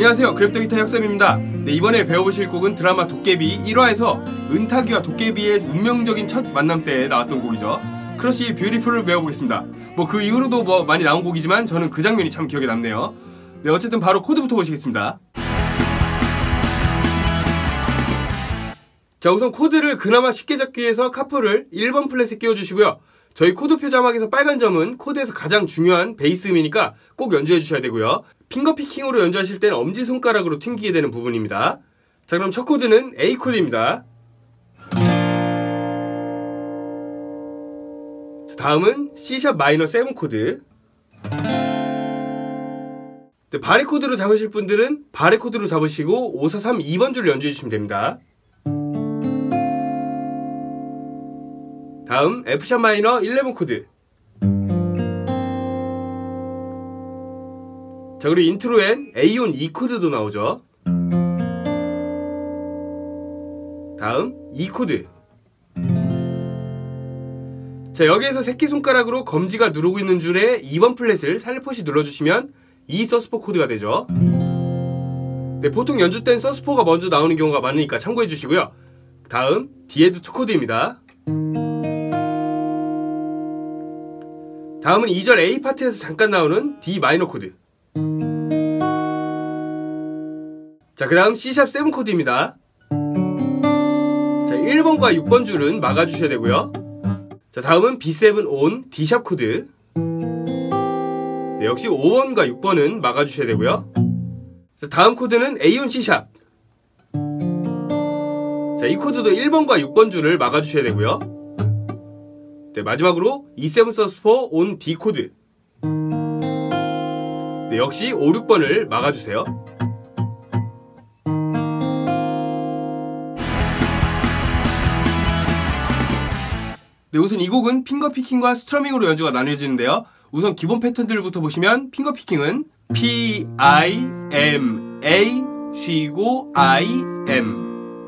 안녕하세요, 그랩더 기타 혁쌤입니다. 네, 이번에 배워보실 곡은 드라마 도깨비 1화에서 은탁이와 도깨비의 운명적인 첫 만남 때 나왔던 곡이죠. 크러쉬의 뷰티풀을 배워보겠습니다. 그 이후로도 많이 나온 곡이지만 저는 그 장면이 참 기억에 남네요. 네, 어쨌든 바로 코드부터 보시겠습니다. 자, 우선 코드를 그나마 쉽게 잡기 위해서 카프를 1번 플랫에 끼워주시고요. 저희 코드표 자막에서 빨간 점은 코드에서 가장 중요한 베이스 음이니까 꼭 연주해 주셔야 되고요. 핑거 피킹으로 연주하실 때는 엄지손가락으로 튕기게 되는 부분입니다. 자, 그럼 첫 코드는 A 코드입니다. 자, 다음은 C샵 마이너 7 코드. 네, 바리 코드로 잡으실 분들은 바리 코드로 잡으시고 5, 4, 3, 2번 줄 연주해 주시면 됩니다. 다음 F샵 마이너 11 코드. 자, 그리고 인트로엔 A온 E 코드도 나오죠. 다음 E 코드. 자, 여기에서 새끼손가락으로 검지가 누르고 있는 줄에 2번 플랫을 살포시 눌러주시면 E 서스포 코드가 되죠. 네, 보통 연주 땐 서스포가 먼저 나오는 경우가 많으니까 참고해 주시고요. 다음 D에도 2 코드입니다. 다음은 2절 A 파트에서 잠깐 나오는 D 마이너 코드. 자, 그 다음 C샵 7 코드입니다. 자, 1번과 6번 줄은 막아주셔야 되고요. 자, 다음은 B7 온 D샵 코드. 네, 역시 5번과 6번은 막아주셔야 되고요. 자, 다음 코드는 A온 C샵. 자, 이 코드도 1번과 6번 줄을 막아주셔야 되고요. 네, 마지막으로 E7 서스포 온 D 코드. 네, 역시 5, 6번을 막아주세요. 네, 우선 이 곡은 핑거 피킹과 스트러밍으로 연주가 나뉘어지는데요. 우선 기본 패턴들부터 보시면 핑거 피킹은 P, I, M, A, 쉬고 I, M.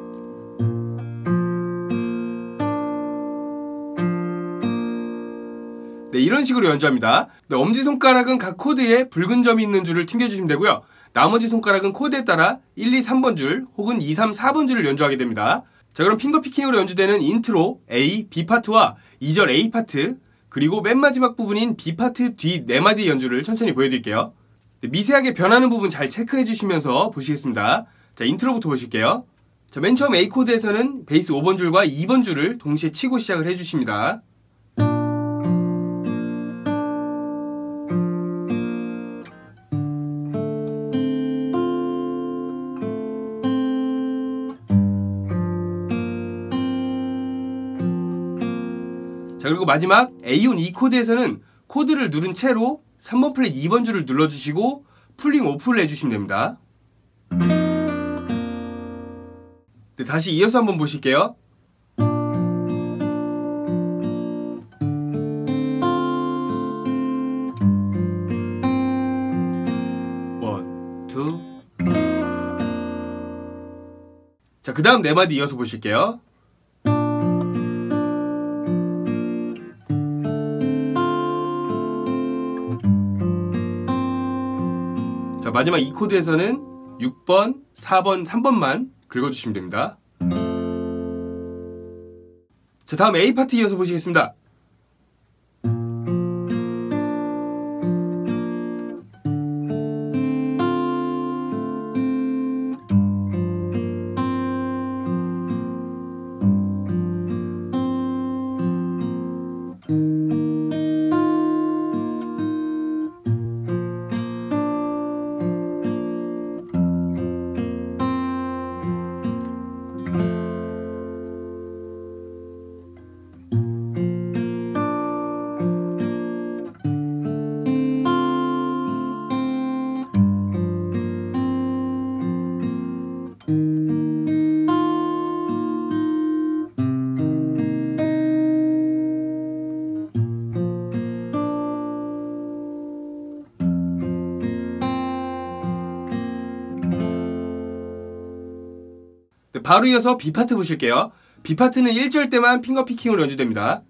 네, 이런 식으로 연주합니다. 네, 엄지손가락은 각 코드에 붉은 점이 있는 줄을 튕겨주시면 되고요. 나머지 손가락은 코드에 따라 1, 2, 3번 줄 혹은 2, 3, 4번 줄을 연주하게 됩니다. 자, 그럼 핑거 피킹으로 연주되는 인트로 A, B 파트와 2절 A 파트, 그리고 맨 마지막 부분인 B 파트 뒤 4마디 연주를 천천히 보여드릴게요. 네, 미세하게 변하는 부분 잘 체크해 주시면서 보시겠습니다. 자, 인트로부터 보실게요. 자, 맨 처음 A 코드에서는 베이스 5번 줄과 2번 줄을 동시에 치고 시작을 해주십니다. 자, 그리고 마지막 A온 E 코드에서는 코드를 누른 채로 3번 플랫 2번 줄을 눌러주시고 풀링 오프를 해주시면 됩니다. 네, 다시 이어서 한번 보실게요. 원, 투. 자, 그 다음 4마디 이어서 보실게요. 자, 마지막 이 코드에서는 6번, 4번, 3번만 긁어주시면 됩니다. 자, 다음 A 파트 이어서 보시겠습니다. 네, 바로 이어서 B파트 보실게요. B파트는 1절 때만 핑거 피킹으로 연주됩니다.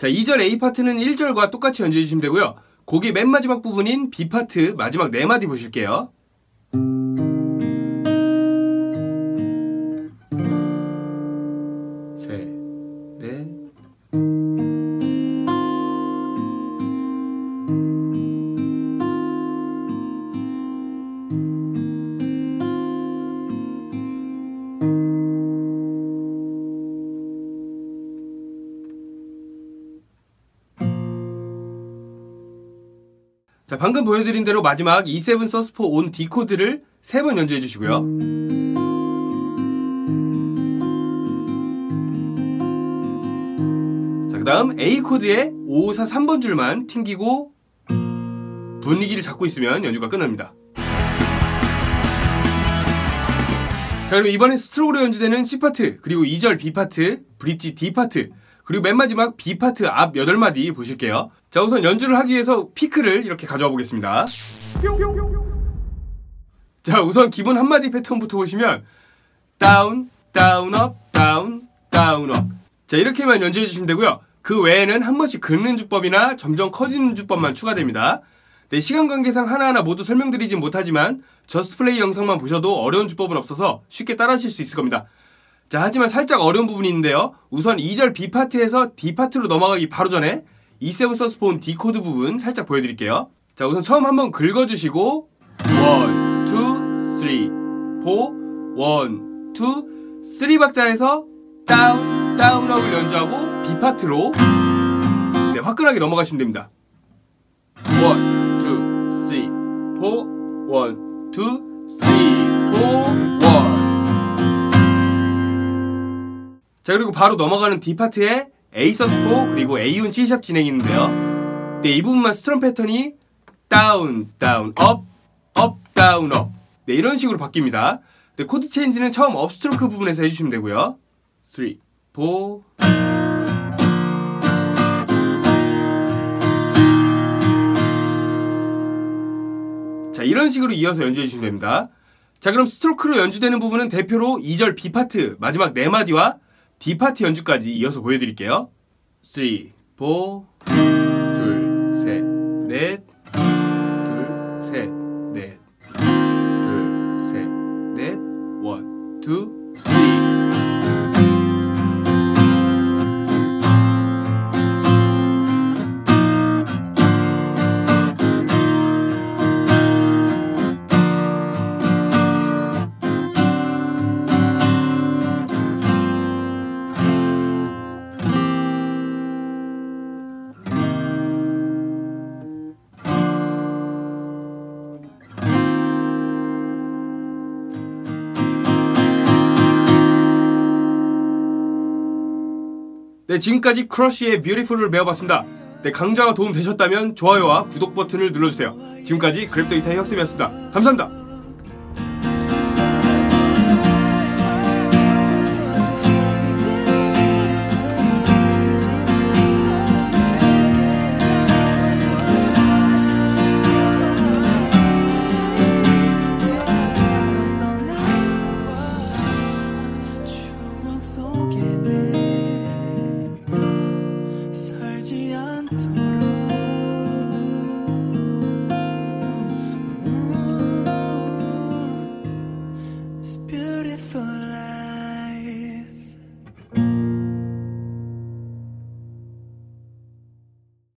자, 2절 A 파트는 1절과 똑같이 연주해 주시면 되고요. 곡의 맨 마지막 부분인 B 파트 마지막 4마디 보실게요. 셋, 넷. 자, 방금 보여드린 대로 마지막 E7 sus4 on D 코드를 3번 연주해 주시고요. 자, 그 다음 A 코드의 5, 4, 3번 줄만 튕기고 분위기를 잡고 있으면 연주가 끝납니다. 자, 그럼 이번엔 스트로크로 연주되는 C 파트, 그리고 2절 B 파트, 브릿지 D 파트, 그리고 맨 마지막 B 파트 앞 8마디 보실게요. 자, 우선 연주를 하기 위해서 피크를 이렇게 가져와 보겠습니다. 자, 우선 기본 한마디 패턴부터 보시면 다운, 다운, 업, 다운, 다운, 업. 자, 이렇게만 연주해 주시면 되고요. 그 외에는 한 번씩 긁는 주법이나 점점 커지는 주법만 추가됩니다. 네, 시간 관계상 하나하나 모두 설명드리진 못하지만 저스트 플레이 영상만 보셔도 어려운 주법은 없어서 쉽게 따라하실 수 있을 겁니다. 자, 하지만 살짝 어려운 부분이 있는데요. 우선 2절 B 파트에서 D 파트로 넘어가기 바로 전에 E7 sus4 on D 코드 부분 살짝 보여드릴게요. 자, 우선 처음 한번 긁어주시고 1, 2, 3, 4 1, 2, 3박자에서 다운, 다운업을 연주하고 B 파트로 네, 화끈하게 넘어가시면 됩니다. 1, 2, 3, 4 1, 2, 3, 4 1. 자, 그리고 바로 넘어가는 D 파트에 A sus4 그리고 A on C# 진행이 있는데요. 네, 이 부분만 스트럼 패턴이 다운, 다운, 업, 업, 다운, 업. 네, 이런 식으로 바뀝니다. 네, 코드 체인지는 처음 업스트로크 부분에서 해주시면 되고요. 3, 4. 자, 이런 식으로 이어서 연주해 주시면 됩니다. 자, 그럼 스트로크로 연주되는 부분은 대표로 2절 B 파트 마지막 4마디와 D 파트 연주까지 이어서 보여드릴게요. 3, 4, 둘, 셋, 넷, 둘, 셋, 넷, 둘, 셋, 넷, 1, 2, 3. 네, 지금까지 크러쉬의 Beautiful을 배워봤습니다. 네, 강좌가 도움 되셨다면 좋아요와 구독 버튼을 눌러주세요. 지금까지 그랩더 기타의 혁쌤이었습니다. 감사합니다.